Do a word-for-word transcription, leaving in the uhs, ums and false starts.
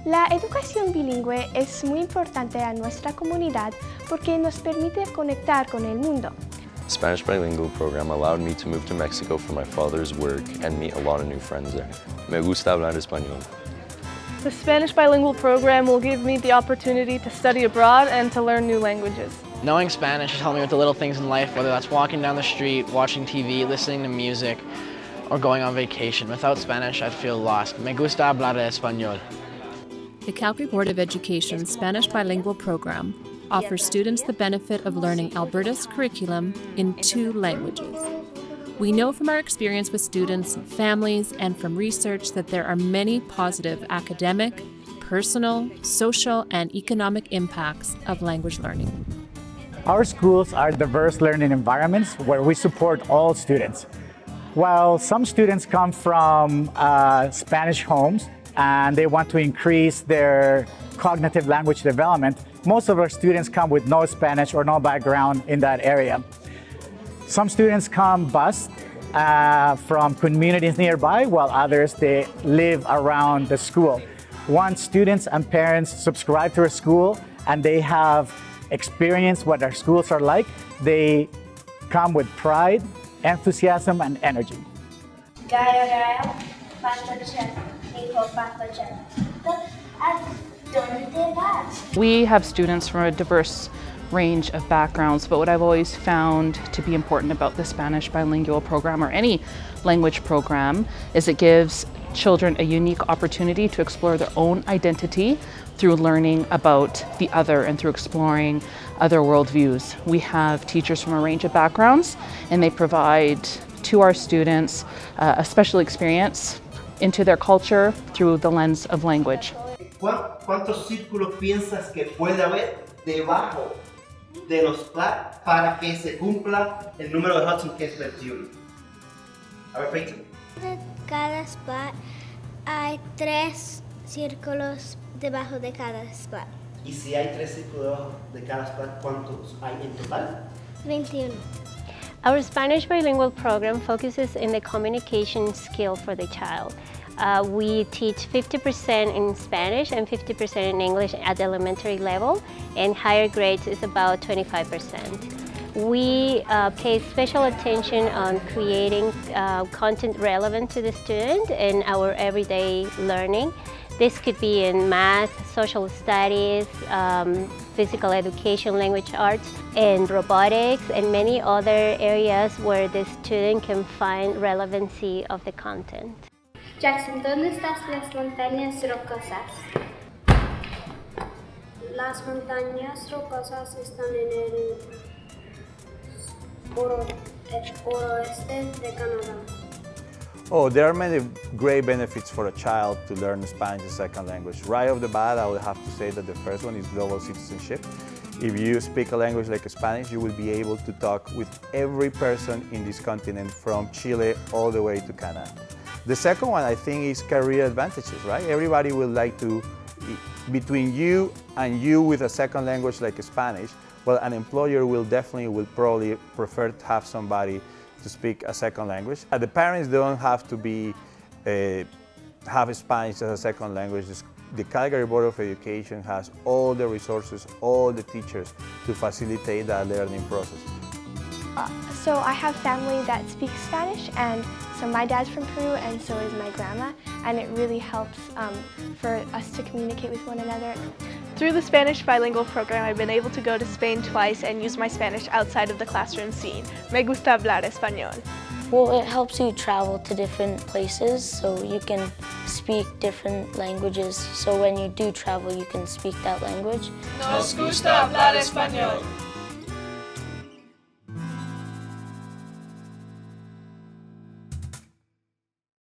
La educación bilingüe es muy importante a nuestra comunidad porque nos permite conectar con el mundo. The Spanish bilingual program allowed me to move to Mexico for my father's work and meet a lot of new friends there. Me gusta hablar español. The Spanish bilingual program will give me the opportunity to study abroad and to learn new languages. Knowing Spanish has helped me with the little things in life, whether that's walking down the street, watching T V, listening to music, or going on vacation. Without Spanish, I'd feel lost. Me gusta hablar español. The Calgary Board of Education's Spanish bilingual program offers students the benefit of learning Alberta's curriculum in two languages. We know from our experience with students and families and from research that there are many positive academic, personal, social, and economic impacts of language learning. Our schools are diverse learning environments where we support all students. While some students come from uh, Spanish homes and they want to increase their cognitive language development, most of our students come with no Spanish or no background in that area. Some students come bused uh, from communities nearby, while others, they live around the school. Once students and parents subscribe to our school and they have experienced what our schools are like, they come with pride, enthusiasm, and energy. Gaya gaya, pastochen, hijo pastochen. ¿Dónde vas? We have students from a diverse range of backgrounds, but what I've always found to be important about the Spanish bilingual program or any language program is it gives children a unique opportunity to explore their own identity through learning about the other and through exploring other worldviews. We have teachers from a range of backgrounds and they provide to our students uh, a special experience into their culture through the lens of language. ¿Cuántos círculos piensas que puede haber debajo de los plats para que se cumpla el número de Hudson, que es veintiuno? A ver, Peyton. De cada spot hay tres círculos debajo de cada spot. Y si hay tres círculos debajo de cada spot, ¿cuántos hay en total? veintiuno. Our Spanish bilingual program focuses on the communication skill for the child. Uh, we teach fifty percent in Spanish and fifty percent in English at the elementary level, and higher grades is about twenty-five percent. We uh, pay special attention on creating uh, content relevant to the student in our everyday learning. This could be in math, social studies, um, physical education, language arts, and robotics, and many other areas where the student can find relevancy of the content. Jackson, ¿dónde están las montañas rocosas? Las montañas rocosas están en el oro, el oeste de Canadá. Oh, there are many great benefits for a child to learn Spanish as a second language. Right off the bat, I would have to say that the first one is global citizenship. If you speak a language like Spanish, you will be able to talk with every person in this continent from Chile all the way to Canada. The second one, I think, is career advantages, right? Everybody would like to, between you and you with a second language like Spanish, well, an employer will definitely, will probably prefer to have somebody to speak a second language. Uh, the parents don't have to be, uh, have Spanish as a second language. The Calgary Board of Education has all the resources, all the teachers to facilitate that learning process. Uh, so I have family that speaks Spanish, and so my dad's from Peru and so is my grandma, and it really helps um, for us to communicate with one another. Through the Spanish bilingual program, I've been able to go to Spain twice and use my Spanish outside of the classroom scene. Me gusta hablar español. Well, it helps you travel to different places, so you can speak different languages. So when you do travel, you can speak that language. Nos gusta hablar español.